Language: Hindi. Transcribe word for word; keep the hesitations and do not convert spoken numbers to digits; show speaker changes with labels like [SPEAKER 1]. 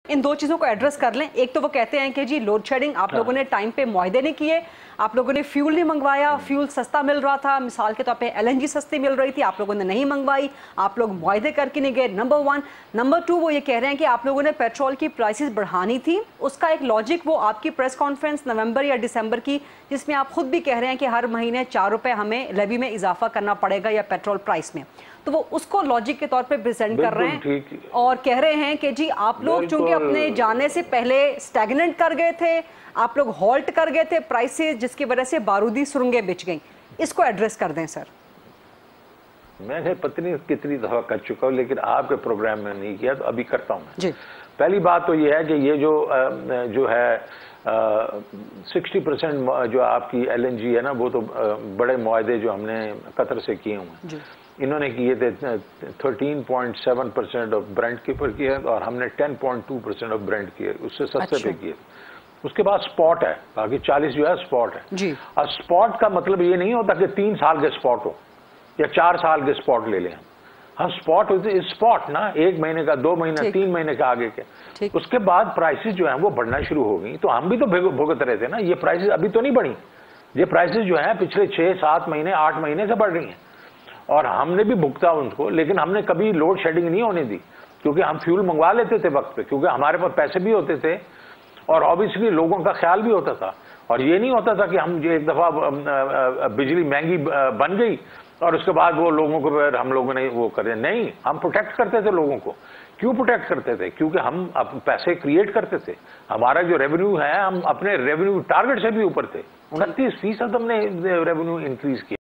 [SPEAKER 1] इन दो चीज़ों को एड्रेस कर लें। एक तो वो कहते हैं कि जी लोड शेडिंग आप लोगों ने टाइम पे मुआहदे नहीं किए, आप लोगों ने फ्यूल नहीं मंगवाया, फ्यूल सस्ता मिल रहा था, मिसाल के तौर पे एलएनजी सस्ती मिल रही थी, आप लोगों ने नहीं मंगवाई, आप लोग मुआहदे करके नहीं गए, नंबर वन। नंबर टू, वो ये कह रहे हैं कि आप लोगों ने पेट्रोल की प्राइसेस बढ़ानी थी। उसका एक लॉजिक वो आपकी प्रेस कॉन्फ्रेंस नवंबर या दिसंबर की, जिसमें आप खुद भी कह रहे हैं कि हर महीने चार रुपये हमें लेवी में इजाफा करना पड़ेगा या पेट्रोल प्राइस में, तो वो उसको लॉजिक के तौर पे प्रेजेंट कर रहे हैं और कह रहे हैं कि जी आप लोग चूंकि अपने जाने से पहले स्टैग्नेंट कर गए थे, आप लोग हॉल्ट कर गए थे प्राइसेस, जिसकी वजह से बारूदी सुरंगें बिछ गई। इसको एड्रेस कर दें सर।
[SPEAKER 2] मैंने पत्नी कितनी दफा कर चुका हूँ, लेकिन आपके प्रोग्राम में नहीं किया, तो अभी करता हूँ
[SPEAKER 1] जी।
[SPEAKER 2] पहली बात तो ये है कि ये जो जो है सिक्सटी परसेंट जो आपकी एलएनजी है ना, वो तो बड़े मुआहदे जो हमने कतर से किए हुए, इन्होंने किए थे thirteen point seven percent of Brent के ऊपर किए और हमने ten point two percent of Brent किए, उससे सस्ते अच्छा। पे किए। उसके बाद स्पॉट है, बाकी चालीस जो है स्पॉट है जी। और स्पॉट का मतलब ये नहीं होता कि तीन साल के स्पॉट हो या चार साल के स्पॉट ले लें हम हम स्पॉट होते स्पॉट ना, एक महीने का, दो महीने, तीन महीने का आगे के। उसके बाद प्राइसेस जो है वो बढ़ना शुरू हो गई, तो हम भी तो भुगत रहे थे ना। ये प्राइसेस अभी तो नहीं बढ़ी, ये प्राइसेस जो है पिछले छह सात महीने आठ महीने से बढ़ रही हैं और हमने भी भुगता उनको, लेकिन हमने कभी लोड शेडिंग नहीं होने दी, क्योंकि हम फ्यूल मंगवा लेते थे वक्त पे, क्योंकि हमारे पास पैसे भी होते थे और ऑब्वियसली लोगों का ख्याल भी होता था। और ये नहीं होता था कि हम एक दफा बिजली महंगी बन गई और उसके बाद वो लोगों को हम लोगों ने वो करे, नहीं, हम प्रोटेक्ट करते थे लोगों को। क्यों प्रोटेक्ट करते थे? क्योंकि हम अब पैसे क्रिएट करते थे, हमारा जो रेवेन्यू है हम अपने रेवेन्यू टारगेट से भी ऊपर थे, उनतीस फीसद हमने रेवेन्यू इंक्रीज किया।